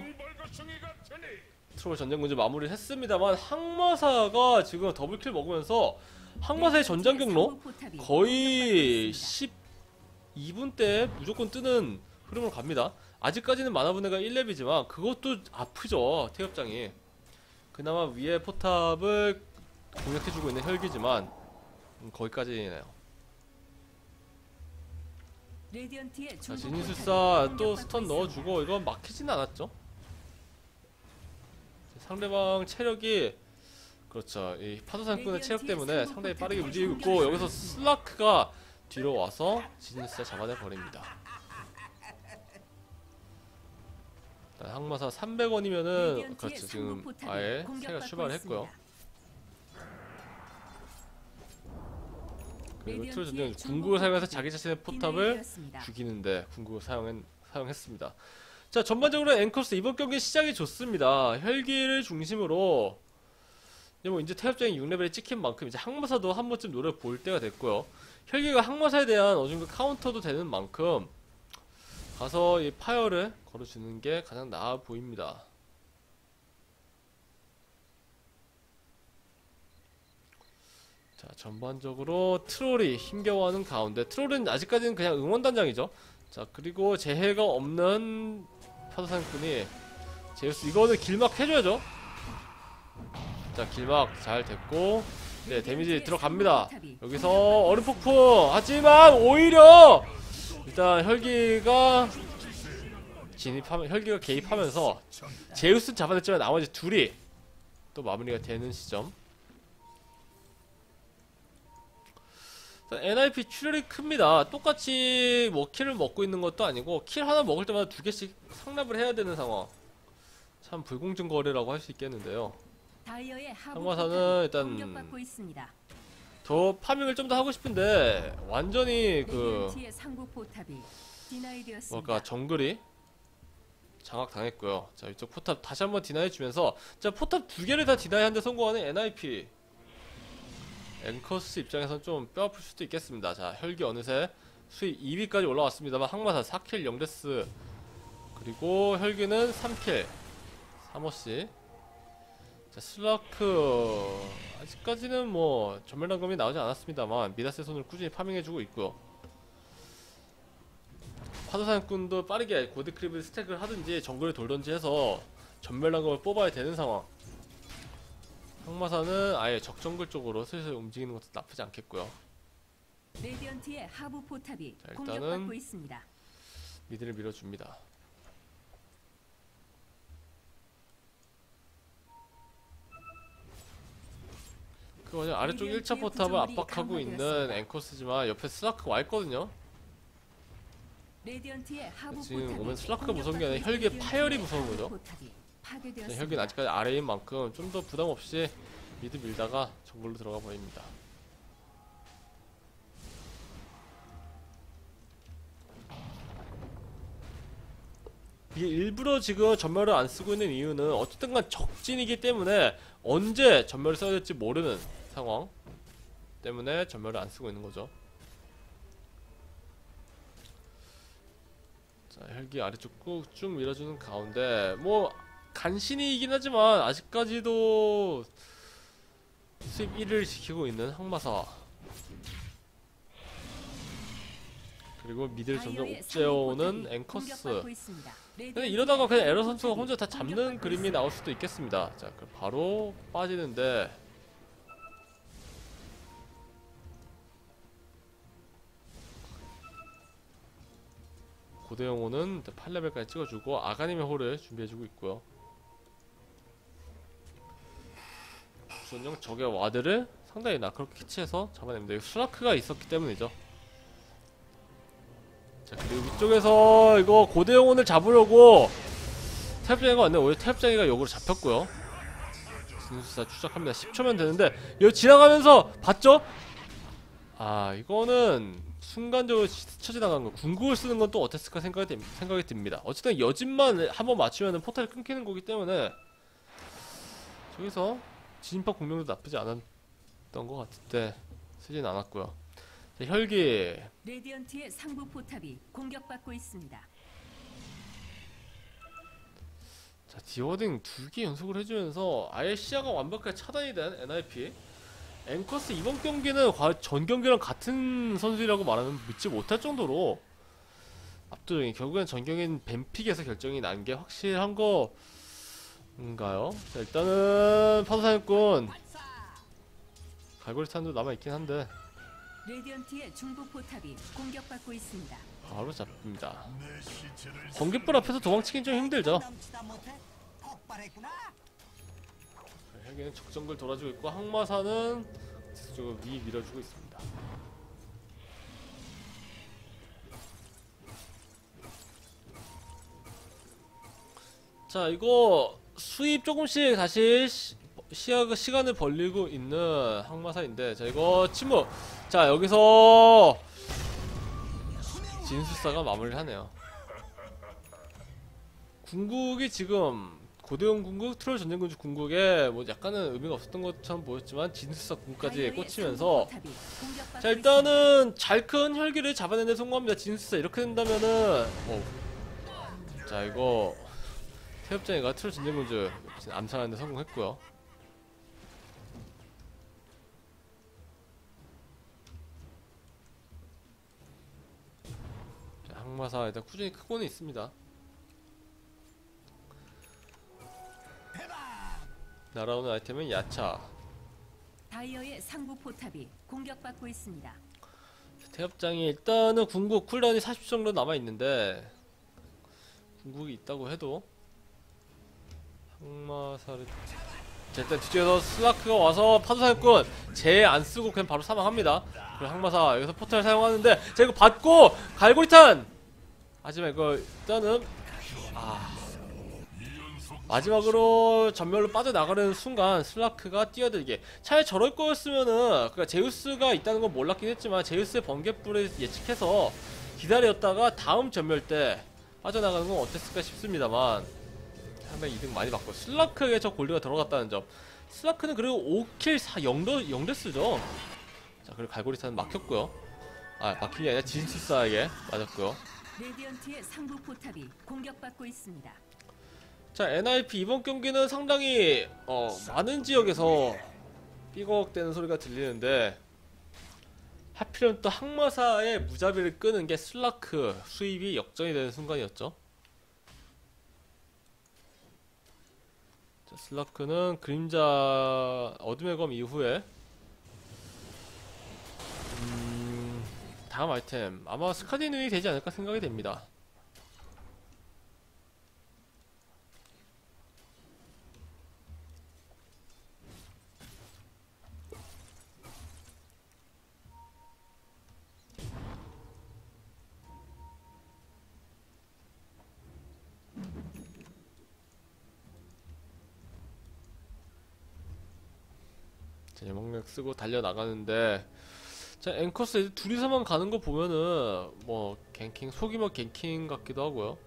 트롤 전쟁군주 마무리를 했습니다만, 항마사가 지금 더블킬 먹으면서 항마사의 전장 경로 거의 십이 분대 무조건 뜨는 흐름으로 갑니다. 아직까지는 마나분해가 일 렙이지만 그것도 아프죠. 태엽장이 그나마 위에 포탑을 공략해주고 있는 혈기지만 음, 거기까지네요. 자, 진인술사 또 스턴 넣어주고 이건 막히진 않았죠. 상대방 체력이 그렇죠. 이 파도상꾼의 체력 때문에 상당히 빠르게 움직이고 있고, 여기서 슬라크가 뒤로 와서 진인술사 잡아내 버립니다. 항마사 삼백 원이면은 그렇죠. 지금 아예 새가 출발을 했고요. 그리고 트롤 전쟁 궁극을 사용해서 자기 자신의 포탑을 죽이는데 궁극을 사용했, 사용했습니다. 자 전반적으로 앵커스 이번 경기 시작이 좋습니다. 혈기를 중심으로 이제 뭐 이제 태엽장이 육 레벨에 찍힌 만큼 이제 항마사도 한 번쯤 노래 볼 때가 됐고요. 혈기가 항마사에 대한 어느 정도 카운터도 되는 만큼 가서 이 파열을 걸어주는 게 가장 나아 보입니다. 자 전반적으로 트롤이 힘겨워하는 가운데, 트롤은 아직까지는 그냥 응원단장이죠. 자 그리고 재해가 없는 파도상꾼이 제우스 이거는 길막 해줘야죠. 자 길막 잘 됐고, 네 데미지 들어갑니다. 여기서 얼음폭풍, 하지만 오히려 일단 혈기가 진입하면 혈기가 개입하면서 제우스는 잡아냈지만 나머지 둘이 또 마무리가 되는 시점. 엔아이피 출혈이 큽니다. 똑같이 뭐 킬을 먹고 있는 것도 아니고 킬 하나 먹을 때마다 두 개씩 상납을 해야 되는 상황. 참 불공정 거래라고 할 수 있겠는데요. 항마사는 일단 더 파밍을 좀 더 하고 싶은데 완전히 그 뭐랄까 정글이 장악 당했고요. 자 이쪽 포탑 다시 한번 디나이 주면서, 자 포탑 두 개를 다 디나이 한데 성공하는 엔아이피. 앵커스 입장에선 좀 뼈아플 수도 있겠습니다. 자 혈기 어느새 수익 이 위까지 올라왔습니다만 항마사 사 킬 영 데스, 그리고 혈기는 삼 킬 삼 호씨. 자 슬라크 아직까지는 뭐 전멸당금이 나오지 않았습니다만 미다스의 손을 꾸준히 파밍해주고 있고요. 파도사냥꾼도 빠르게 고드크립을 스택을 하든지 정글을 돌든지 해서 전멸당금을 뽑아야 되는 상황. 항마사는 아예 적정글 쪽으로 슬슬 움직이는 것도 나쁘지 않겠고요. 레디언트의 하부 포탑이 자, 공격받고 일단은 있습니다. 미드를 밀어줍니다. 그 와중에 아래쪽 일 차 포탑을 압박하고 있는 앵커스지만 옆에 슬라크가 와있거든요. 지금 오면 슬라크가 무서운 게 아니라 혈기의 파열이 무서운 거죠. 혈기는 아직까지 아래인 만큼 좀 더 부담 없이 미드 밀다가 정글로 들어가 버립니다. 이게 일부러 지금 전멸을 안 쓰고 있는 이유는 어쨌든간 적진이기 때문에 언제 전멸을 써야 될지 모르는 상황 때문에 전멸을 안 쓰고 있는 거죠. 자 혈기 아래쪽 꾹 쭉 밀어주는 가운데 뭐 간신히 이긴 하지만 아직까지도 수입 일 위를 지키고 있는 항마사. 그리고 미드를 점점 다이어의 옥죄어오는 상부 포탑이 앵커스. 공격받고 있습니다. 근데 이러다가 그냥 에러 선수가 포탑이 혼자 다 잡는 공격받고 그림이 있습니다. 나올 수도 있겠습니다. 자, 그럼 바로 빠지는데 고대영호는 팔 레벨까지 찍어주고 아가님의 홀을 준비해주고 있고요. 전용 적의 와드를 상당히 날카롭게 캐치해서 잡아냅니다. 이거 수라크가 있었기 때문이죠. 자, 그리고 위쪽에서 이거 고대영혼을 잡으려고 태엽장이가 왔네. 오히려 태엽장이가 역으로 잡혔고요. 진수사 추적합니다. 십 초면 되는데 여기 지나가면서 봤죠? 아, 이거는 순간적으로 스쳐 지나간 거. 궁극을 쓰는 건 또 어땠을까 생각이, 듭, 생각이 듭니다. 어쨌든 여진만 한번 맞추면 포탈이 끊기는 거기 때문에 저기서 진입파 공명도 나쁘지 않았던 것 같은데 쓰진 않았고요. 자, 혈기. 레디언트의 상부 포탑이 공격받고 있습니다. 자, 디워딩 두 개 연속을 해주면서 아예 시야가 완벽하게 차단이 된 엔아이피. 앵커스 이번 경기는 전 경기랑 같은 선수라고 말하면 믿지 못할 정도로 압도적인, 결국엔 전 경기는 뱀픽에서 결정이 난 게 확실한 거인가요? 자, 일단은 파도사냥꾼 갈고리탄도 남아있긴 한데 레디언트의 중부 포탑이 공격받고 있습니다. 바로 잡힙니다. 번개불 앞에서 도망치긴 좀 힘들죠. 헬기는 적정글 돌아주고 있고 항마사는 지속적으로 위 밀어주고 있습니다. 자, 이거 수입 조금씩 다시 시, 시야, 시간을 벌리고 있는 항마사인데, 자, 이거 침묵. 자, 여기서 진수사가 마무리를 하네요. 궁극이 지금 고대용 궁극, 트롤 전쟁군주 궁극에 뭐 약간은 의미가 없었던 것처럼 보였지만 진수사 궁극까지 꽂히면서, 자, 일단은 잘 큰 혈기를 잡아내는 데 성공합니다. 진수사 이렇게 된다면은 어. 자, 이거 태엽장이가 트롤 전쟁군주 암살하는 데 성공했고요. 자, 항마사 일단 꾸준히 크고는 있습니다. 날아오는 아이템은 야차. 다이어의 상부 포탑이 공격받고 있습니다. 태엽장이 일단은 궁극 쿨다운이 사십 초 정도 남아있는데 궁극이 있다고 해도 항마사를, 자, 일단 뒤쪽에서 슬라크가 와서 파도사냥꾼 제 안쓰고 그냥 바로 사망합니다. 그리고 항마사 여기서 포탈을 사용하는데, 자, 이거 받고 갈고리탄! 하지만 이거 일단은 아 마지막으로 전멸로 빠져나가는 순간 슬라크가 뛰어들게, 차라리 저럴 거였으면은, 그러니까 제우스가 있다는 건 몰랐긴 했지만 제우스의 번개불을 예측해서 기다렸다가 다음 전멸 때 빠져나가는 건 어땠을까 싶습니다만 상당히 이득 많이 받고, 슬라크에게 저 골드가 들어갔다는 점. 슬라크는 그리고 오 킬 사, 영 데스죠. 자, 그리고 갈고리탄은 막혔고요. 아, 막힌 게 아니라 진수사에게 맞았고요. 레디언트의 상부 포탑이 공격받고 있습니다. 자, 엔아이피 이번 경기는 상당히 어, 많은 지역에서 삐걱대는 소리가 들리는데 하필이면 또 항마사의 무자비를 끄는 게 슬라크 수입이 역전이 되는 순간이었죠. 자, 슬라크는 그림자 어둠의 검 이후에 음, 다음 아이템 아마 스카디눈이 되지 않을까 생각이 됩니다. 자, 예망력 쓰고 달려나가는데, 자, 앵커스 애들 둘이서만 가는 거 보면은 뭐 갱킹, 속이면 갱킹 같기도 하고요.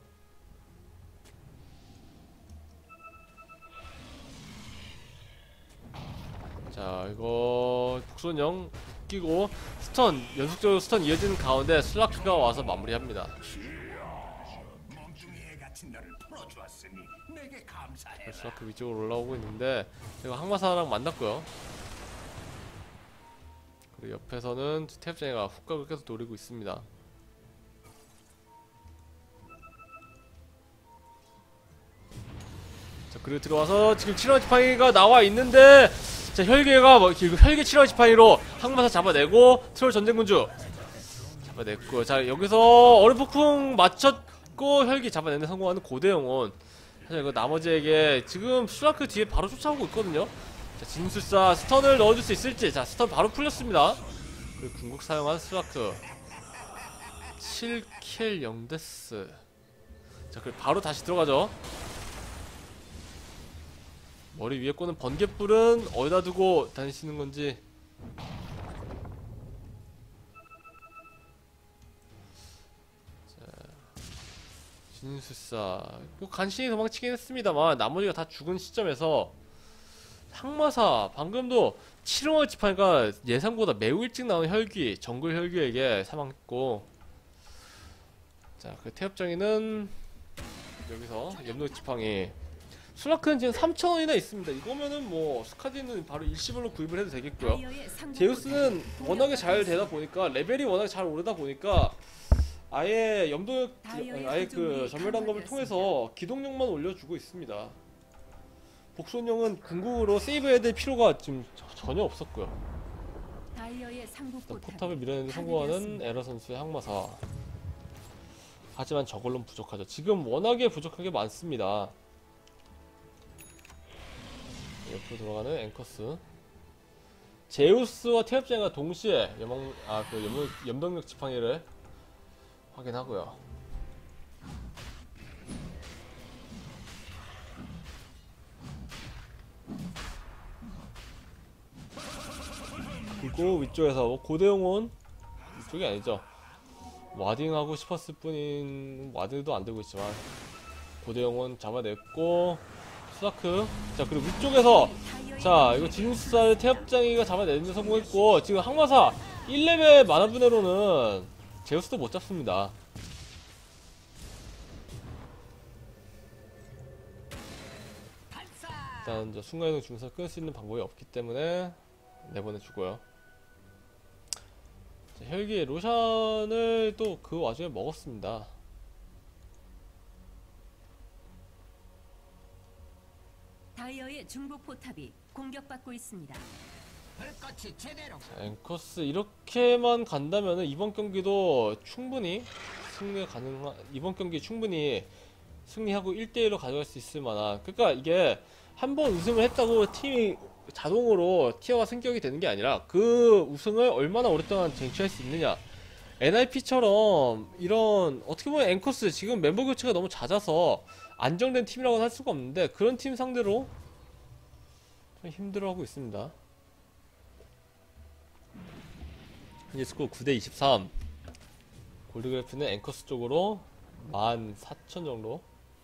자, 이거 복선영 웃기고 스턴, 연속적으로 스턴 이어지는 가운데 슬라크가 와서 마무리합니다. 슬라크 위쪽으로 올라오고 있는데 이거 항마사랑 만났고요. 그리고 옆에서는 태엽장이가 훅각을 계속 노리고 있습니다. 자, 그리고 들어와서 지금 칠월 지팡이가 나와 있는데, 자, 혈계가 뭐 혈계 칠월 지팡이로 항마사 잡아내고 트롤 전쟁군주 잡아냈고, 자, 여기서 얼음 폭풍 맞췄고 혈기 잡아내는 성공하는 고대 영혼. 사실 이거 나머지에게 지금 수라크 뒤에 바로 쫓아오고 있거든요. 자, 진술사 스턴을 넣어줄 수 있을지. 자, 스턴 바로 풀렸습니다. 그리고 궁극 사용한 수라크 칠 킬 영 데스. 자, 그리고 바로 다시 들어가죠. 머리 위에 꽂는 번개불은 어디다 두고 다니시는 건지. 자, 진술사 뭐 간신히 도망치긴 했습니다만 나머지가 다 죽은 시점에서 항마사 방금도 칠월 지팡이가 예상보다 매우 일찍 나온 혈귀 정글 혈귀에게 사망했고, 자, 그 태엽정이는 여기서 염록 지팡이. 수라크는 지금 삼천 원이나 있습니다. 이거면은 뭐 스카디는 바로 일시불로 구입을 해도 되겠고요. 제우스는 워낙에 잘 되다 보니까, 레벨이 워낙에 잘 오르다 보니까 아예 염도역 아예 그 전멸단검을 통해서 기동력만 올려주고 있습니다. 복손용은 궁극으로 세이브해야 될 필요가 지금 전혀 없었고요. 포탑을 밀어내는 성공하는 에러 선수의 항마사. 하지만 저걸로는 부족하죠. 지금 워낙에 부족하게 많습니다. 옆으로 돌아가는 앵커스. 제우스와 태엽장이가 동시에 염영, 아, 그 염, 염동력 지팡이를 확인하고요. 그리고 위쪽에서 뭐 고대영혼, 위쪽이 아니죠. 와딩하고 싶었을 뿐인, 와딩도 안 되고 있지만 고대영혼 잡아냈고, 수다크. 자, 그리고 위쪽에서, 자, 이거 진수사의 태엽장이가 잡아내는 데 성공했고, 지금 항마사 일 레벨 만화분해로는 제우스도 못 잡습니다. 일단 저 순간이동 중에서 끌 수 있는 방법이 없기 때문에 내보내주고요. 자, 혈기의 로션을 또 그 와중에 먹었습니다. 다이어의 중복 포탑이 공격받고 있습니다. 자, 앵커스 이렇게만 간다면은 이번 경기도 충분히 승리 가능한, 이번 경기 충분히 승리하고 일 대 일로 가져갈 수 있을 만한. 그러니까 이게 한번 우승을 했다고 팀이 자동으로 티어가 승격이 되는 게 아니라 그 우승을 얼마나 오랫동안 쟁취할 수 있느냐. 엔아이피처럼 이런, 어떻게 보면 앵커스 지금 멤버 교체가 너무 낮아서 안정된 팀이라고는 할 수가 없는데, 그런 팀 상대로 좀 힘들어하고 있습니다. 현재 스코어 구 대 이십삼. 골드그래프는 앵커스 쪽으로 만 사천 정도.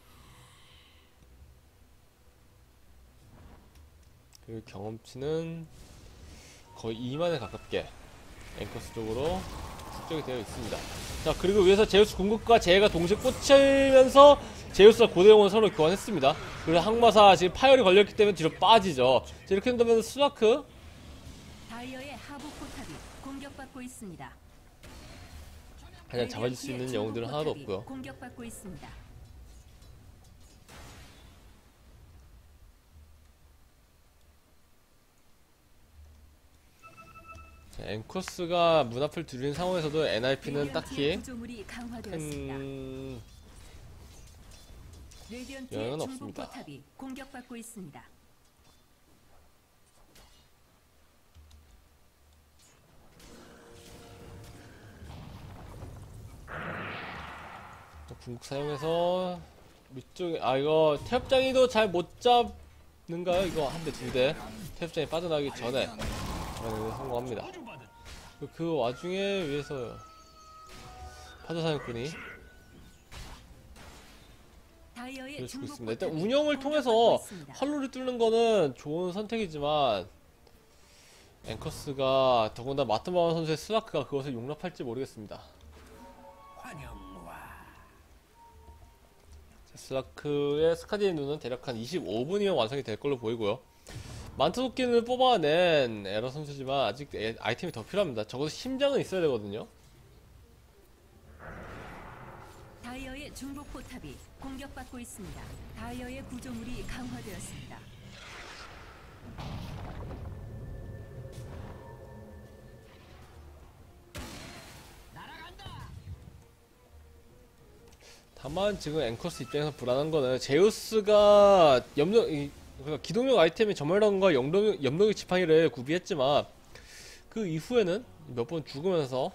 그리고 경험치는 거의 이만에 가깝게 앵커스 쪽으로 축적이 되어 있습니다. 자, 그리고 위에서 제우스 궁극과 제가 동시에 꽂히면서 제우스와 고대영혼 서로 교환했습니다. 그리고 항마사 지금 파열이 걸렸기 때문에 뒤로 빠지죠. 자, 이렇게 된다면 수라크 다이어의 하부 포탑이 공격받고 있습니다. 그냥 잡아줄 수 있는 영웅들은 하나도 없고요. 공격받고 있습니다. 자, 앵커스가 문 앞을 두른 상황에서도 엔아이피는 딱히 큰 영향은 없습니다. 포탑이 공격받고 있습니다. 궁극 사용해서 위쪽에, 아, 이거 태엽장이도 잘 못 잡는가요? 이거 한 대, 두 대. 태엽장이 빠져나가기 전에 잡아내는 성공합니다. 그, 그 와중에 위에서 파도사냥꾼이 그려주고 있습니다. 일단 운영을 통해서 활로를 뚫는 거는 좋은 선택이지만, 앵커스가 더군다나 마트마운 선수의 스라크가 그것을 용납할지 모르겠습니다. 스라크의 스카디의 눈은 대략 한 이십오 분이면 완성이 될 걸로 보이고요. 만트도끼는 뽑아낸 에러 선수지만 아직 아이템이 더 필요합니다. 적어도 심장은 있어야 되거든요. 레디언트의 중복 포탑이 공격받고 있습니다. 다이어의 구조물이 강화되었습니다. 다만 지금 앵커스 입장에서 불안한 거는 제우스가 염력, 이, 그러니까 기동력 아이템의 점멸당과 염력, 염력의 지팡이를 구비했지만 그 이후에는 몇 번 죽으면서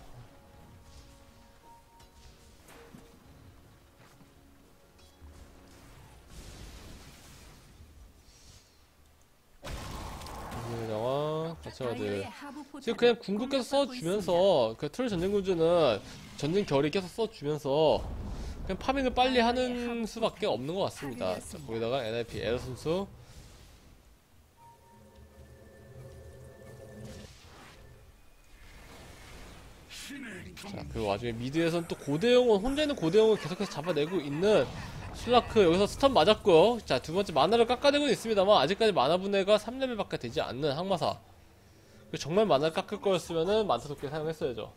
영화 같이가지 지금 그냥 궁극 계속 써주면서 그 트롤 전쟁군주는 전쟁 결이 계속 써주면서 그냥 파밍을 빨리 하는 수밖에 없는 것 같습니다. 자, 거기다가 엔아이피 에러 선수 자, 그 와중에 미드에선 또 고대영은 혼자 있는 고대영을 계속해서 잡아내고 있는 슬라크 여기서 스턴 맞았고요. 자, 두 번째 마나를 깎아내고는 있습니다만 아직까지 마나 분해가 삼 레벨밖에 되지 않는 항마사. 정말 마나를 깎을 거였으면은 만타 도끼 사용했어야죠.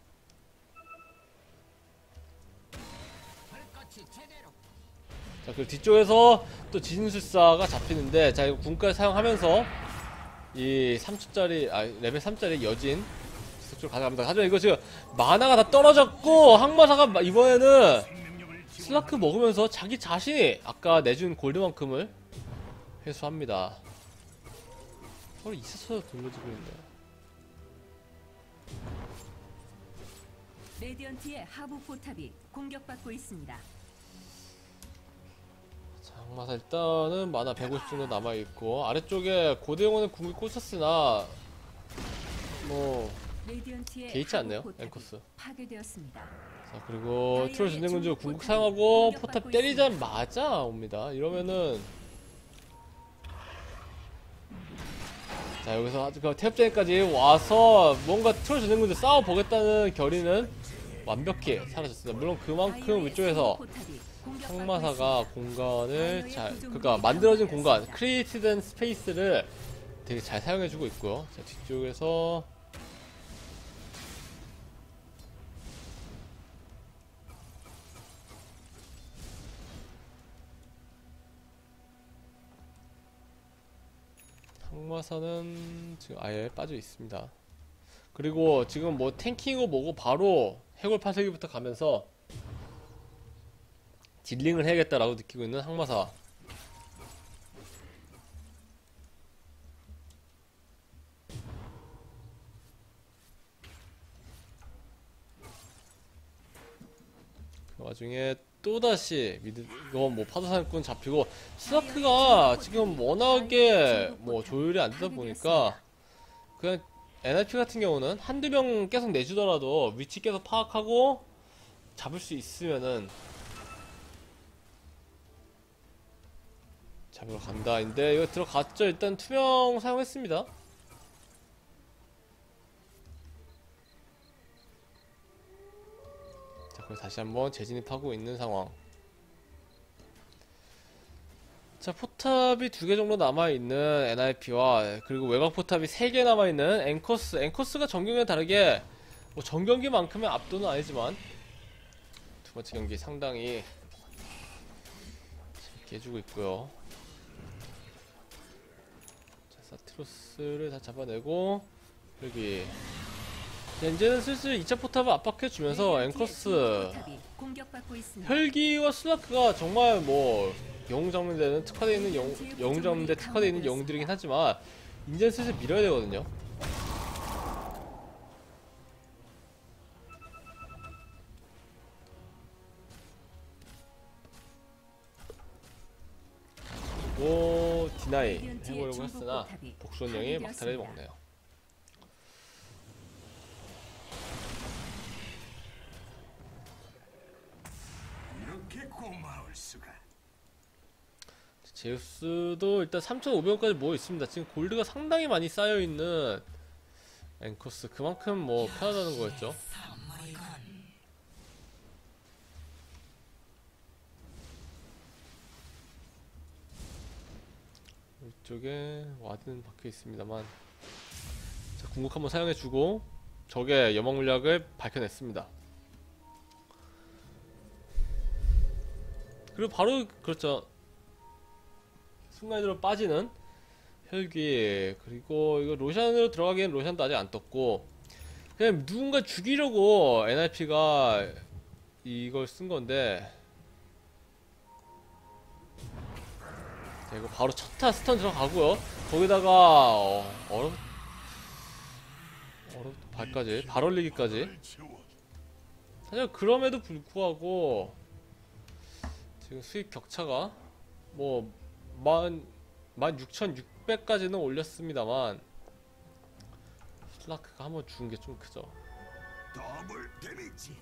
자, 그리고 뒤쪽에서 또 지진술사가 잡히는데, 자, 이거 군까지 사용하면서 이 삼 초짜리, 아, 레벨 삼짜리 여진 지속적으로 가져갑니다. 하지만 이거 지금 마나가 다 떨어졌고 항마사가 이번에는 슬라크 먹으면서 자기 자신이 아까 내준 골드만큼을 회수합니다. 서로 있어서 돌려주고 있네요. 레디언트의 하부 포탑이 공격받고 있습니다. 자, 항마사 일단은 마나 백오십 정도 남아있고 아래쪽에 고대영혼은 궁이 꽂혔으나 뭐 개의치 않네요. 앵커스 파괴되었습니다. 자, 그리고 트롤 전쟁군주 궁극 사용하고 포탑 때리자마자 옵니다. 이러면은 자, 여기서 그 태엽전까지 와서 뭔가 트롤 전쟁군주 싸워보겠다는 결의는 완벽히 사라졌습니다. 물론 그만큼 위쪽에서 항마사가 공간을 잘, 그러니까 만들어진 공간, 크리에이티된 스페이스를 되게 잘 사용해주고 있고요. 자, 뒤쪽에서 항마사는 지금 아예 빠져 있습니다. 그리고 지금 뭐 탱킹이고 뭐고 바로 해골 파쇄기부터 가면서 딜링을 해야겠다라고 느끼고 있는 항마사. 그 와중에 또다시 미드, 이건 뭐 파도사냥꾼 잡히고 슬라크가 지금 워낙에 뭐 조율이 안 되다 보니까 그냥 엔아이피 같은 경우는 한두 명 계속 내주더라도 위치 계속 파악하고 잡을 수 있으면은 잡으러 간다. 인데 이거 들어갔죠. 일단 투명 사용했습니다. 자, 그리고 다시 한번 재진입하고 있는 상황. 자, 포탑이 두 개 정도 남아있는 엔아이피와 그리고 외곽 포탑이 세 개 남아있는 앵커스. 앵커스가 전경기와 다르게 뭐 전경기만큼의 압도는 아니지만 두 번째 경기 상당히 재밌게 해주고 있고요. 자, 사티로스를 다 잡아내고 여기 이제는 슬슬 이 차 포탑을 압박해주면서 앵커스 혈기와 슬라크가 정말 뭐 영웅 잡는 데는 특화되어 있는 영웅, 영웅 잡는 데 특화되어 있는 영웅들이긴 하지만 이제는 슬슬 밀어야 되거든요. 오, 디나이 해보려고 했으나 복수원령이 막타를 먹네요. 이렇게 고마울 수가. 제우스도 일단 삼천오백 원까지 모여 있습니다. 지금 골드가 상당히 많이 쌓여 있는 앵커스, 그만큼 뭐 편하다는 거였죠. 이쪽에 와드는 박혀 있습니다만, 자, 궁극 한번 사용해주고 적의 여망 물약을 밝혀냈습니다. 그리고 바로 그렇죠. 순간적으로 빠지는 혈기. 그리고 이거 로샨으로 들어가기엔 로샨도 아직 안 떴고 그냥 누군가 죽이려고 엔알피가 이걸 쓴 건데. 자, 이거 바로 첫타 스턴 들어가고요. 거기다가 어, 어렵 어렵 발까지 발 올리기까지. 사실 그럼에도 불구하고 지금 수익 격차가 뭐 만 만 육천육백까지는 올렸습니다만 슬라크가 한번 죽은 게 좀 크죠. 더블 데미지.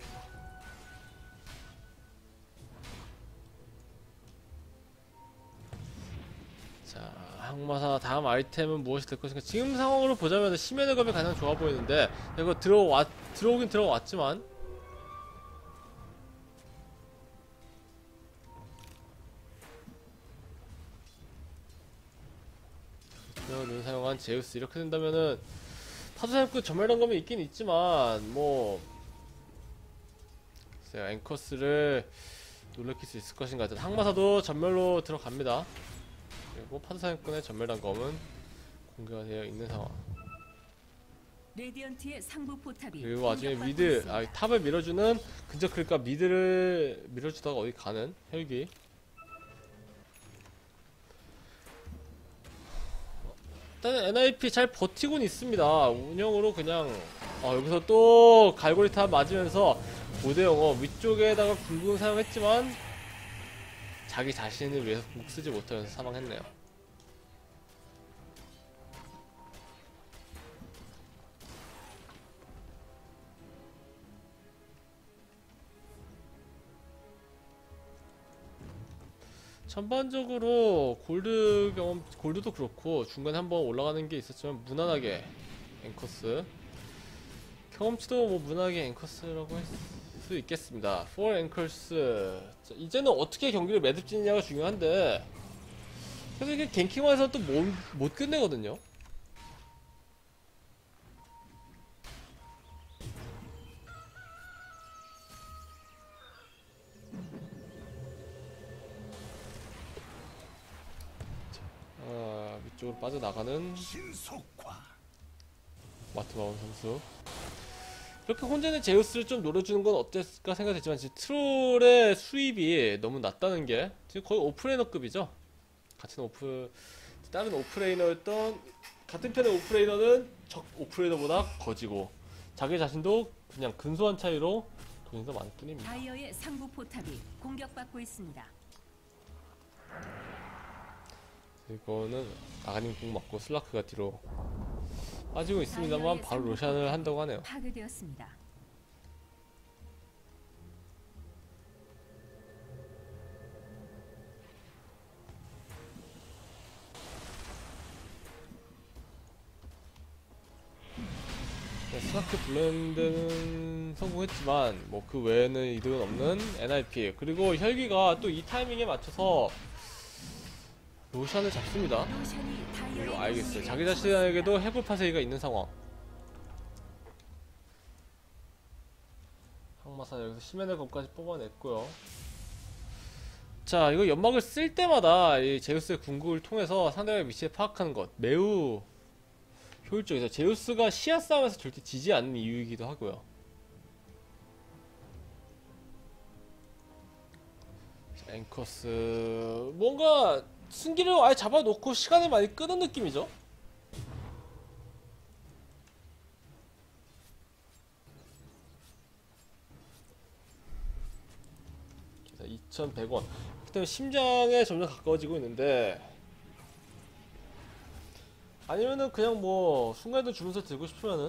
자, 항마사 다음 아이템은 무엇이 될 것인가? 지금 상황으로 보자면 심연의 검이 가장 좋아 보이는데 이거 들어왔 들어오긴 들어왔지만 눈 사용한 제우스 이렇게 된다면은 파도사냥꾼 전멸단검이 있긴 있지만 뭐 글쎄요, 앵커스를 놀래킬 수 있을 것인가. 하여튼 항마사도 전멸로 들어갑니다. 그리고 파도사냥꾼의 전멸단검은 공개가 되어 있는 상황. 레디언트의 상부 포탑이 그리고 와중에 공격받고 미드, 있습니다. 아 탑을 밀어주는 근접 클릭과 미드를 밀어주다가 어디 가는 혈기. 일단은 엔아이피 잘 버티고는 있습니다. 운영으로 그냥 어, 여기서 또 갈고리 탑 맞으면서 오 대 영어 위쪽에다가 굵은 사용했지만 자기 자신을 위해서 궁 쓰지 못하면서 사망했네요. 전반적으로 골드 경험, 골드도 그렇고 중간에 한번 올라가는 게 있었지만 무난하게 앵커스 경험치도 뭐 무난하게 앵커스라고 할 수 있겠습니다. 사 앵커스. 자, 이제는 어떻게 경기를 매듭짓느냐가 중요한데 그래서 이게 갱킹화에서 또 못 끝내거든요. 아, 위쪽으로 빠져나가는 신속화. 마트바운 선수. 이렇게 혼자는 제우스를 좀 노려주는 건 어땠을까 생각했지만 지금 트롤의 수입이 너무 낮다는 게 지금 거의 오프레이너급이죠. 같은 오프 다른 오프레이너였던 같은 편의 오프레이너는 적 오프레이너보다 거지고 자기 자신도 그냥 근소한 차이로 돈이 더 많을 뿐입니다. 다이어의 상부 포탑이 공격받고 있습니다. 이거는 아가님 공 맞고 슬라크가 뒤로 빠지고 있습니다만 바로 로샨을 한다고 하네요. 파괴되었습니다. 네, 슬라크 블렌드는 성공했지만 뭐 그 외에는 이득은 없는 엔아이피. 그리고 혈기가 또 이 타이밍에 맞춰서 로샨을 잡습니다. 로션이 다이어의 이거 알겠어요. 공격에 자기 자신에게도 해골 파쇄기가 있는 상황. 항마사 여기서 심연의 검까지 뽑아냈고요. 자, 이거 연막을 쓸 때마다 이 제우스의 궁극을 통해서 상대방의 위치를 파악하는 것 매우 효율적이죠. 제우스가 시야 싸움에서 절대 지지 않는 이유이기도 하고요. 자, 앵커스 뭔가 승기를 아예 잡아놓고 시간을 많이 끄는 느낌이죠. 자, 이천백 원. 그때문에 심장에 점점 가까워지고 있는데 아니면은 그냥 뭐 순간이동 주면서 들고 싶으면은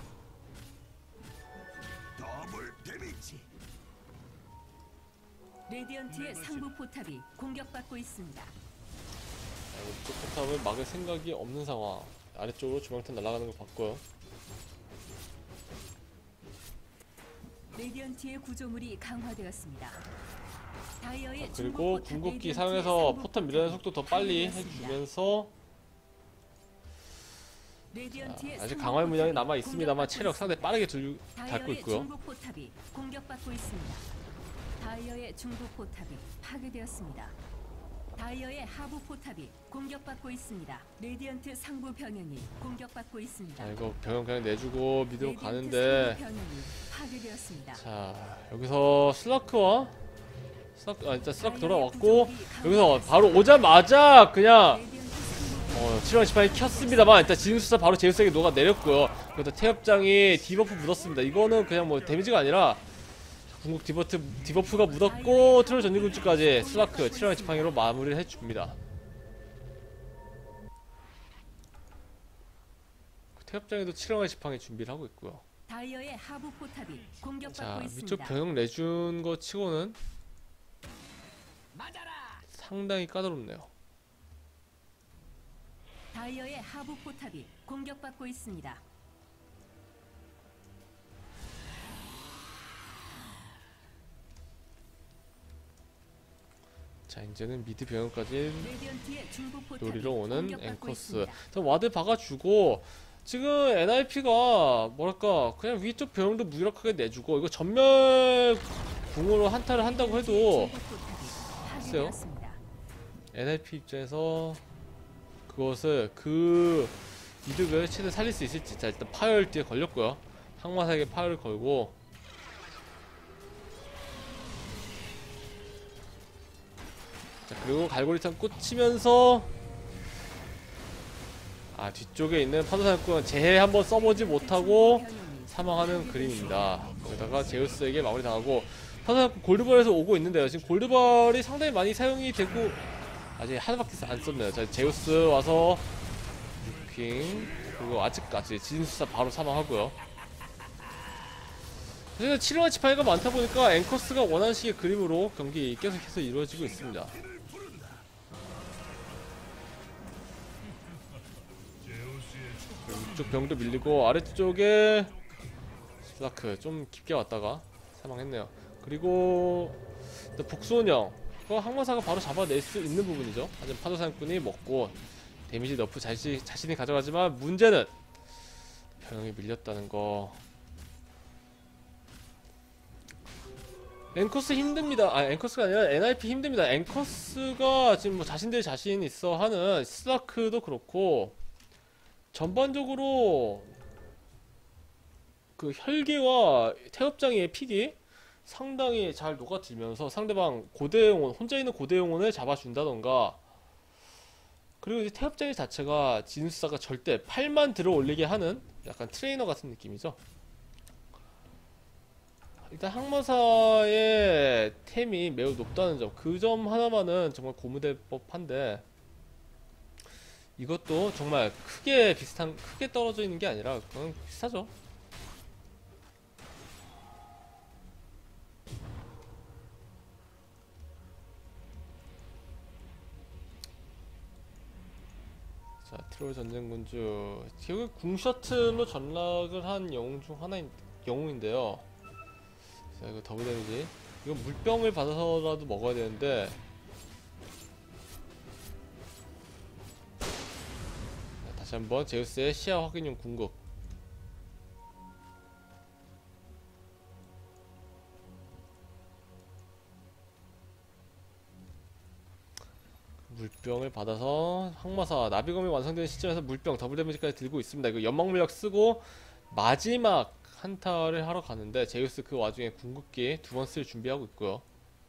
더블 데미지. 레디언트의 상부 포탑이 공격받고 있습니다. 이쪽 포탑을 막을 생각이 없는 상황. 아래쪽으로 주방탄 날아가는 거 봤고요. 레디언트의 구조물이 강화되었습니다. 다이어의 그리고 중부 포탑 궁극기 레디언트의 사용해서 상부 포탑 밀어내는 속도 더 빨리 파괴되었습니다. 해주면서 레디언트의 아직 상부 강화의 문양이 포탑이 남아 있습니다만 공격받고 체력 상당히 있습니다. 빠르게 들, 닳고 다이어의 있고요. 중부 포탑이 공격받고 있습니다. 다이어의 중부 포탑이 파괴되었습니다. 다이어의 하부 포탑이 공격받고 있습니다. 레디언트 상부 병영이 공격받고 있습니다. 자, 이거 병영 그냥 내주고 미드로 레디언트 가는데, 상부 병영이 파괴되었습니다. 자 여기서 슬라크와 슬라크, 아 일단 슬라크 돌아왔고, 여기서 바로 오자마자 그냥 레디언트 상부 어, 칠월 지팡이 켰습니다만 일단 지능수사 바로 제우스에게 녹아내렸고요. 그리고 태엽장이 디버프 묻었습니다. 이거는 그냥 뭐 데미지가 아니라 궁극 디버프, 디버프가 묻었고 트롤 전진군주까지 슬라크 칠월 지팡이로 마무리를 해줍니다. 태엽장에도 칠월 지팡이 준비를 하고 있고요. 다이어의 하부 포탑이 공격받고 자 있습니다. 위쪽 병역 내준 거 치고는 상당히 까다롭네요. 다이어의 하부 포탑이 공격받고 있습니다. 자 이제는 미드 병역까지 레디언트의 중부 포탑이 노리러 오는 공격받고 앵커스. 있습니다. 자, 와드 박아주고 지금 엔아이피가 뭐랄까 그냥 위쪽 병력도 무력하게 내주고 이거 전멸 궁으로 한타를 한다고 해도 중부 포탑이 글쎄요. 파괴되었습니다. 엔아이피 입장에서 그것을 그 이득을 최대 살릴 수 있을지. 자 일단 파열 뒤에 걸렸고요. 항마사에게 파열을 걸고 자 그리고 갈고리탄 꽂히면서 아 뒤쪽에 있는 파도사냥꾼은 재해 한번 써보지 못하고 사망하는 그림입니다. 거기다가 제우스에게 마무리 당하고 파도사냥꾼 골드벌에서 오고 있는데요. 지금 골드벌이 상당히 많이 사용이 되고 아직 하나밖에 안 썼네요. 자 제우스 와서 루킹 그리고 아직까지 진수사 바로 사망하고요. 사실 칠월 지팡이가 많다 보니까 앵커스가 원하는 식의 그림으로 경기 계속해서 이루어지고 있습니다. 이쪽 병도 밀리고 아래쪽에 슬라크 좀 깊게 왔다가 사망했네요. 그리고 복수원형 그거 항마사가 바로 잡아낼 수 있는 부분이죠. 하지만 파도사냥꾼이 먹고 데미지 너프 자시, 자신이 가져가지만 문제는 병이 밀렸다는 거. 앵커스 힘듭니다. 아 앵커스가 아니라 엔아이피 힘듭니다. 앵커스가 지금 뭐 자신들 자신 있어 하는 슬라크도 그렇고 전반적으로 그 혈계와 태엽장의 픽이 상당히 잘 녹아들면서 상대방 고대영혼 혼자 있는 고대영혼을 잡아준다던가 그리고 이제 태엽장의 자체가 진수사가 절대 팔만 들어 올리게 하는 약간 트레이너 같은 느낌이죠. 일단 항마사의 템이 매우 높다는 점, 그 점 하나만은 정말 고무될 법한데 이것도 정말 크게 비슷한 크게 떨어져 있는 게 아니라 그냥 비슷하죠. 자 트롤 전쟁군주 결국 궁 셔틀로 전락을 한 영웅 중 하나인 영웅인데요. 자 이거 더블 데미지 이거 물병을 받아서라도 먹어야 되는데 자, 다시 한번 제우스의 시야 확인용 궁극 물병을 받아서 항마사 나비검이 완성되는 시점에서 물병 더블 데미지까지 들고 있습니다. 이거 연막물약 쓰고 마지막 한타를 하러 가는데 제우스 그 와중에 궁극기 두 번 쓸 준비하고 있고요.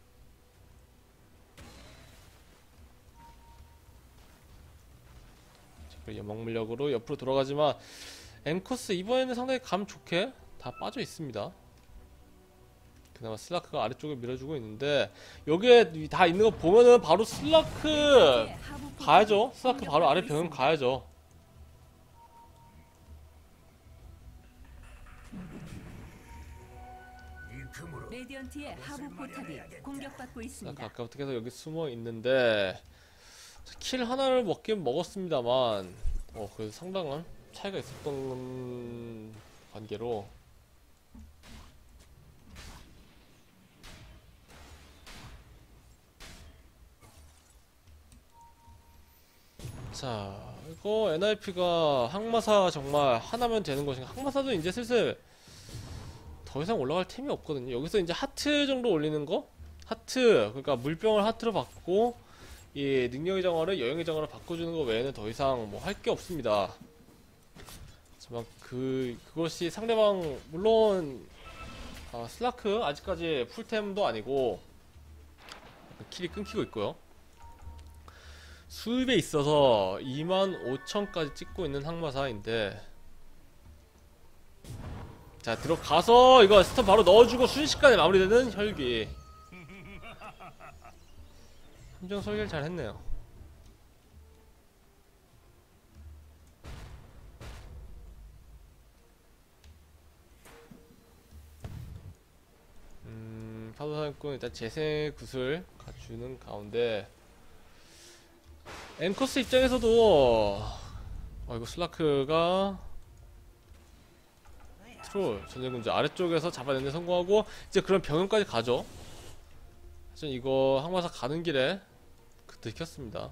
연막물약으로 옆으로 돌아가지만 앵커스 이번에는 상당히 감 좋게 다 빠져 있습니다. 그나마 슬라크가 아래쪽에 밀어주고 있는데 여기에 다 있는 거 보면은 바로 슬라크 가야죠. 슬라크 바로 아래 병은 가야죠. 레디언트의 하부 포탑이 공격받고 슬라크 있습니다. 아까부터 계속 여기 숨어 있는데 킬 하나를 먹긴 먹었습니다만 어 그래도 상당한 차이가 있었던 관계로 자 이거 엔아이피가 항마사 정말 하나면 되는 것인가. 항마사도 이제 슬슬 더 이상 올라갈 템이 없거든요. 여기서 이제 하트 정도 올리는 거 하트, 그러니까 물병을 하트로 바꾸고 이 능력의 장화를 여행의 장화로 바꿔주는 것 외에는 더 이상 뭐 할 게 없습니다. 하지만 그 그것이 상대방 물론 아, 슬라크 아직까지 풀템도 아니고 킬이 끊기고 있고요. 수입에 있어서 이만 오천까지 찍고 있는 항마사인데, 자 들어가서 이거 스턴 바로 넣어주고 순식간에 마무리되는 혈기. 함정 설계를 잘 했네요. 음, 파도사냥꾼 일단 재생 굿을 갖추는 가운데 앵커스 입장에서도 어 이거 슬라크가 트롤 전쟁군주 아래쪽에서 잡아내는 데 성공하고 이제 그런 병영까지 가죠. 하여튼 이거 항마사 가는 길에 그 들켰습니다.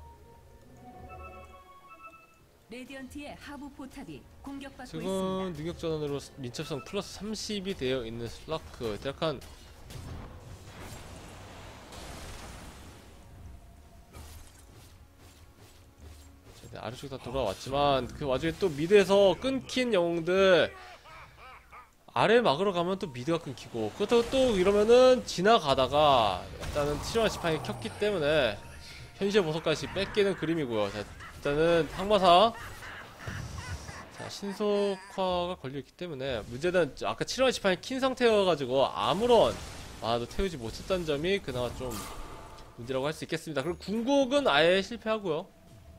레디언트의 하부 포탑이 공격받고 지금 있습니다. 능력 전환으로 민첩성 플러스 삼십이 되어 있는 슬라크 약간 아래쪽 다 돌아왔지만 그 와중에 또 미드에서 끊긴 영웅들 아래 막으러 가면 또 미드가 끊기고, 그렇다고 또 이러면은 지나가다가 일단은 티라노 지팡이 켰기 때문에 현실의 보석까지 뺏기는 그림이고요. 자, 일단은 항마사 자 신속화가 걸려있기 때문에 문제는 아까 티라노 지팡이 킨 상태여가지고 아무런 만화도 태우지 못했다는 점이 그나마 좀 문제라고 할 수 있겠습니다. 그리고 궁극은 아예 실패하고요.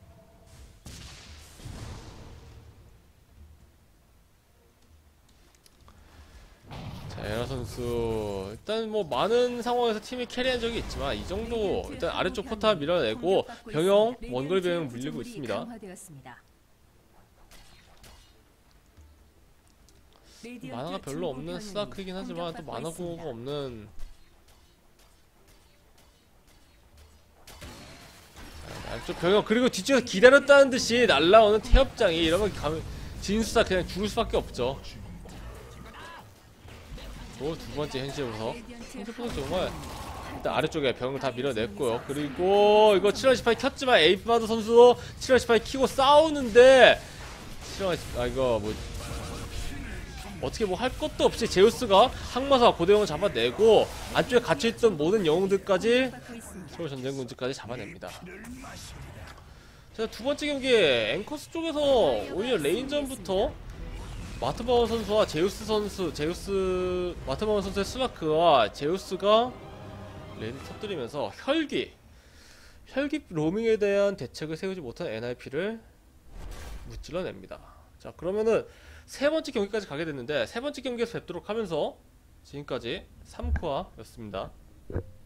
자, 에라 선수 일단 뭐 많은 상황에서 팀이 캐리한 적이 있지만 이 정도 일단 아래쪽 포탑 밀어내고 병영 원거리 병영 물리고 있습니다. 만화가 별로 없는 스타크이긴 하지만 또 만화 공허가 없는 아래쪽 병영, 그리고 뒤쪽에서 기다렸다는 듯이 날라오는 태엽장이 이러면 가면 진수사 그냥 죽을 수밖에 없죠. 오, 두 번째 현실의 보석. 현실 보석 정말 일단 아래쪽에 병을 다 밀어냈고요. 그리고 이거 칠월 십팔 켰지만 에이프마드 선수도 칠월 십팔 키고 싸우는데 칠월 아 이거 뭐 어떻게 뭐 할 것도 없이 제우스가 항마사 고대영을 잡아내고 안쪽에 갇혀있던 모든 영웅들까지 서울 전쟁군주까지 잡아냅니다. 자, 두 번째 경기 앵커스 쪽에서 오히려 레인전부터 마트바워 선수와 제우스 선수, 제우스, 마트바워 선수의 슬라크와 제우스가 레인을 터뜨리면서 혈기, 혈기 로밍에 대한 대책을 세우지 못한 엔아이피를 무찔러냅니다. 자, 그러면은 세 번째 경기까지 가게 됐는데 세 번째 경기에서 뵙도록 하면서 지금까지 삼 코아였습니다.